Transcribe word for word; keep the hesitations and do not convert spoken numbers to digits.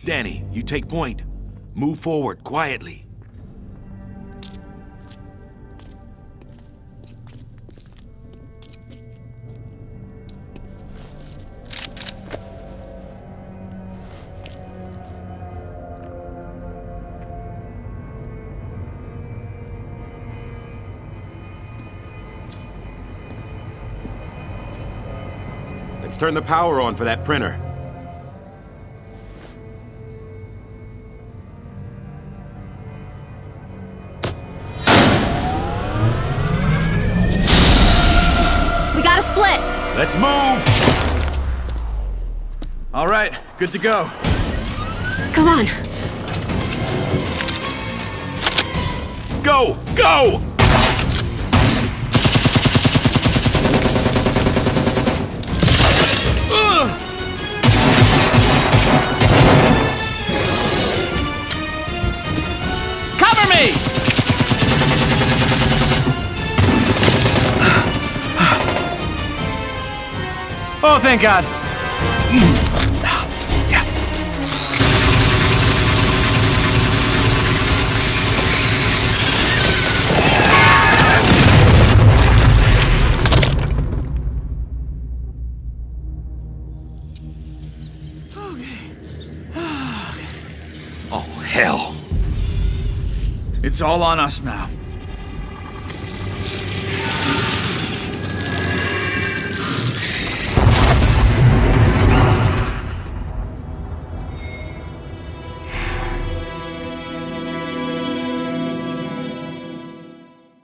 Danny, you take point. Move forward quietly. Let's turn the power on for that printer. We got a split! Let's move! All right, good to go. Come on. Go! Go! Cover me! Oh, thank God. Oh, hell. It's all on us now.